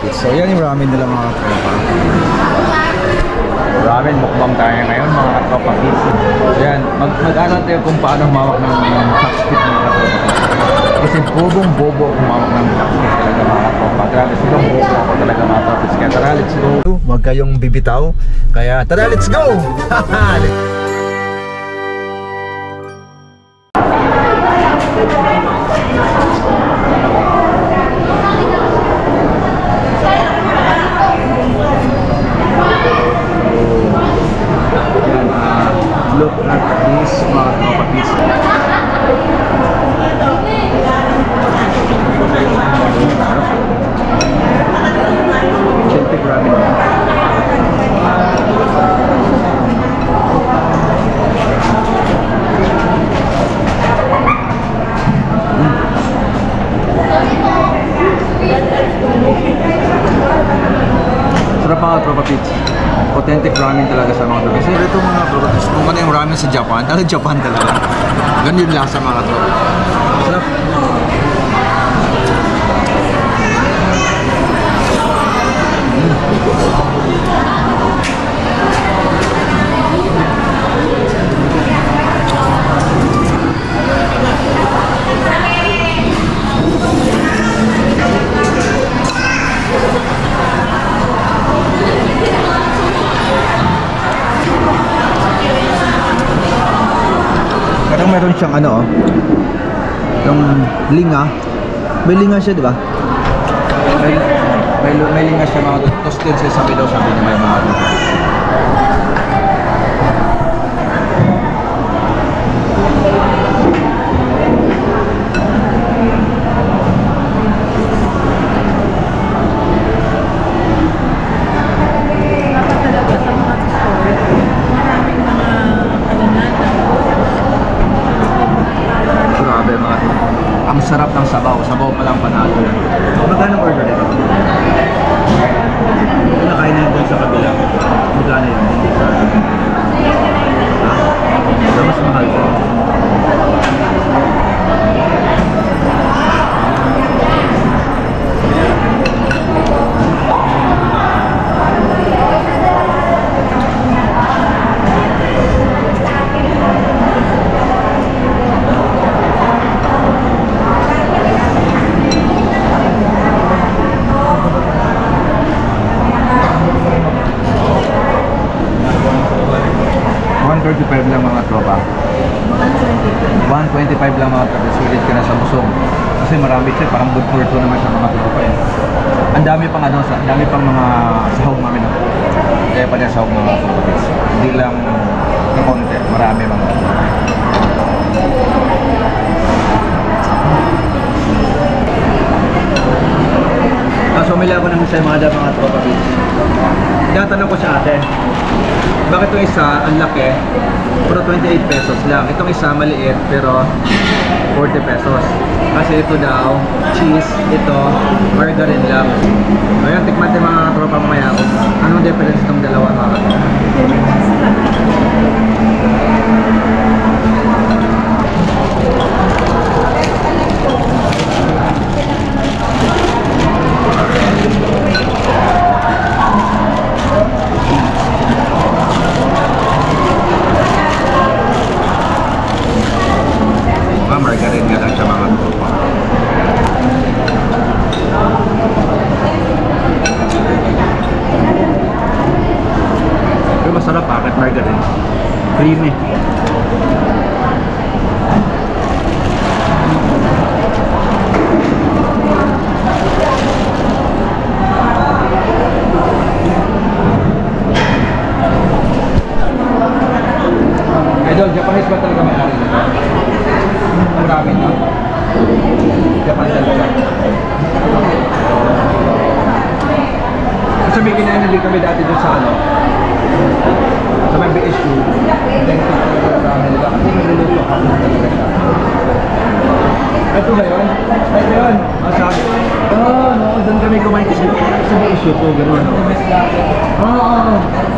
Papits. So yan yung ramen nila mga tropa. Ramen, mukbang tayo ngayon mga katropa kids. So yan, mag-aral tayo kung paano humawak ng chopstick mga katropa. Kasi bobong-bobo humawak ng chopstick talaga mga katropa. Grabe silang bobo ako talaga mga katropa. Kaya tara, let's go. Huwag kayong bibitaw. Kaya tara, let's go! Look at this mga tropa kids. Authentic ramen. Sarap mga tropa kids. Authentic ramen talaga sa mga tropa. Kasi ito mga tropa kids, kung ano yung ramen sa Japan, Japan talaga. Ganun yung lasa mga tropa. Sarap. Parang meron siyang ano oh. Yung linga. May linga siya, di ba? May linga siya mga toasted sa sabi daw sabi niya may mga ang sarap ng sabaw. Sabaw pa lang panalo. Magkano order nito? Kung nakain na yun sa kabila, magkano yun? Hindi sa... Ha? Mas mahal ko. $125 lang mga tropa. 125 lang mga tropa. Sulit ka na sa busog. Kasi marami siya. Parang good for two naman siya mga tropa eh. Ang dami pang ano, ang dami pang mga sahog namin. Kaya pa niya sahog mga tropa. Hindi lang na konti. Marami mga tropa. So umili ako ng ensaymada mga tropa kids. Tinatanong ko sa ate, bakit itong isa ang laki pero 28 pesos lang? Itong isa maliit pero 40 pesos. Kasi ito daw, cheese, ito, margarine lang. Ngayon, tikman din mga tropa mamaya ako. Anong difference itong dalawa mga tropa? Margarine nga lang siya mga tropa. Pero masarap bakit margarine? Creamy. Idol, Japanese ba talaga may-ari nito? Ang ramen, no? Japan talaga. Sabi kinainali kami dati doon sa ano, sa may BSU. Then yung ramen nila kasi niluluto ako talaga siya. Ito ba yun? Ito yun? Sabi. No, doon kami kumain kasi sa BSU to, gano'n. Oo.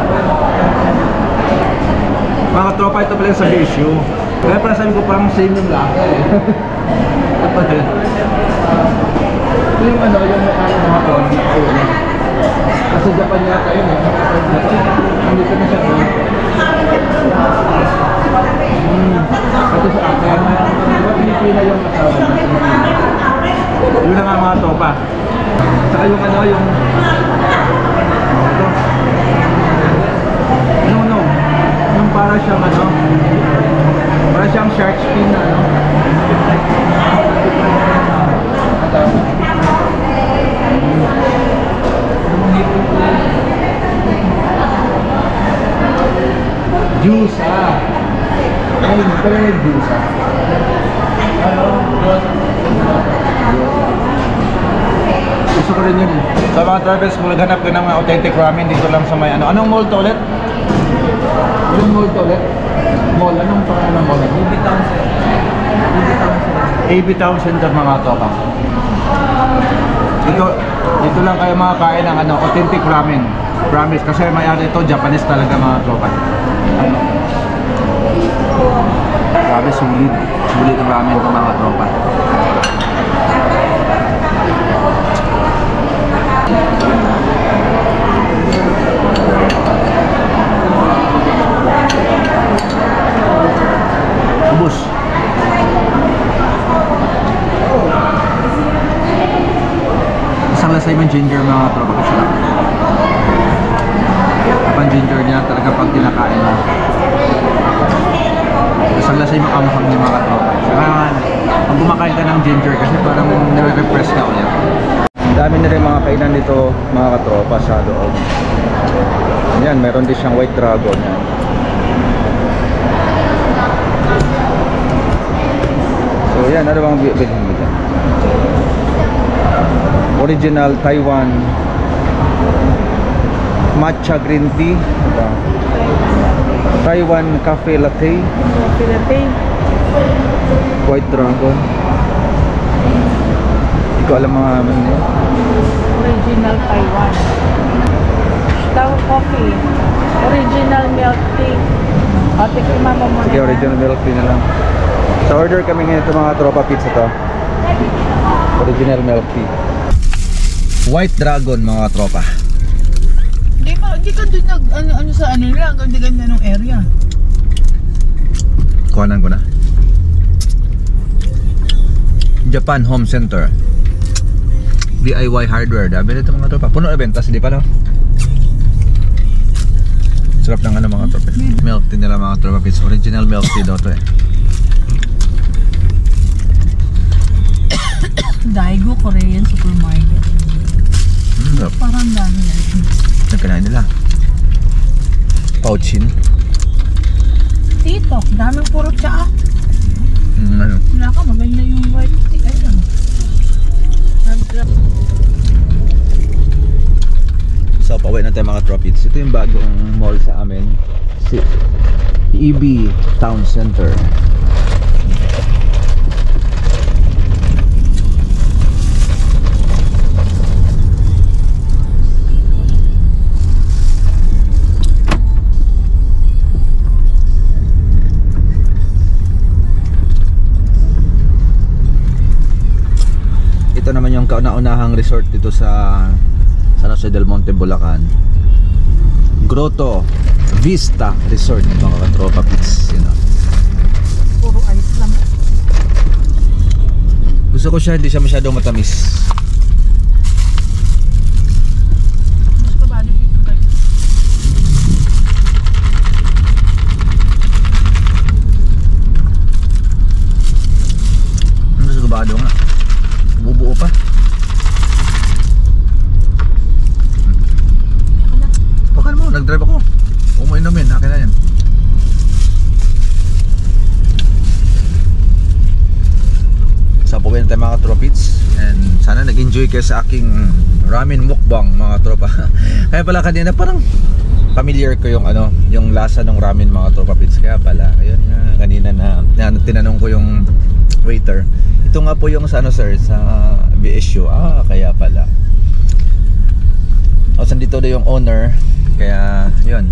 Mga tropa, ito pala sa BSU. Kaya pala sabi ko parang same yung lasa eh. Yung ano, yung hapon, kasi Japan yata yun eh. Nandito na siya. Ito sa akin, Pilipina yung asawa niya. Yun na nga mga tropa. Saka yung ano, yung no, yung para siyang ano, para siyang shark fin na ano. Juice ayun, pala yung juice gusto ko rin yun. Sa mga travels, kung naghanap ka ng authentic ramen dito lang sa may ano. Anong mall to ulit? Anong mall to ulit? Mall, anong pangalan ng mall? AB Town Center. AB Town Center mga tropa. Dito lang kayo makakain ng ano, authentic ramen. Promise, kasi may-ari ito, Japanese talaga mga tropa. Ano? Grabe, sulit ang ramen ito mga tropa. Ubus. Isang lasay man ginger mga tropa kasi lang. Kapag ginger niya talaga pag kinakain mo. Isang lasay makamahang ni mga tropa. Kailangan pag kumakain ka ng ginger kasi parang nare-refresh ka ulit. Dami na rin mga kainan dito mga katropa sa loob. Yan, meron din siyang white dragon yan. So yan, ano bang bilhin mo dyan? Original Taiwan matcha green tea, Taiwan cafe latte, white dragon. Hindi ko alam mga ano yun. Original Taiwan Star coffee, original milk tea. Ate ko mama mo. Sige, original milk tea na lang. So order kami ngayon ito mga tropa pizza to. Original milk tea. White dragon mga tropa. Hindi ka doon ano sa ano nila, ang ganda-ganda ng area. Kuhanan ko na. Japan Home Center. DIY hardware. Dami nito mga tropa. Puno na bentas, di pa no? Sarap ng ano mga tropa. Milk tea nila mga tropa. It's original milk tea daw to eh. Daigo Korean Supermarket. Parang dami yan. Nagkanain nila. Pouchin. Titok, daming puro tsaa. Ano? Wala ka, maganda yung white tea. Ayun. So, pauwi na tayo mga tropits. Ito yung bagong mall sa amin. Si EB Town Center. Ito naman yung kauna-unahang resort dito sa San Jose del Monte, Bulacan. Grotto Vista Resort mga katropa pits, you know. Puro ice lang. Gusto ko siya, hindi siya masyadong matamis. Mas kabado dito kayo. Mas kabado nga. Bubuo pa. Baka mo, nag-drive ako. Umuinumin, akin na yan. So, puwi na tayo mga tropits. And sana nag-enjoy kayo sa aking ramen mukbang mga tropa. Kaya pala kanina parang familiar ko yung ano, yung lasa ng ramen mga tropa pits. Kaya pala, ayun nga, kanina na tinanong ko yung waiter. Ito nga po yung sa ano sir, sa BSU. Ah, kaya pala. O, sandito na yung owner. Kaya, yun.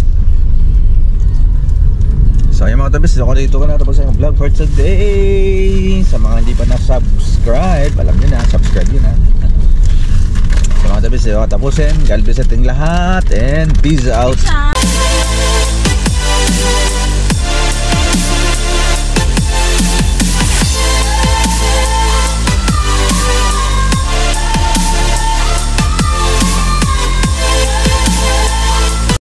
So, yung mga tabis, ako dito ka na tapos yung vlog for today. Sa mga hindi pa na-subscribe, alam nyo na, subscribe nyo na. Tapusin. God bless ating lahat and peace out. Ciao.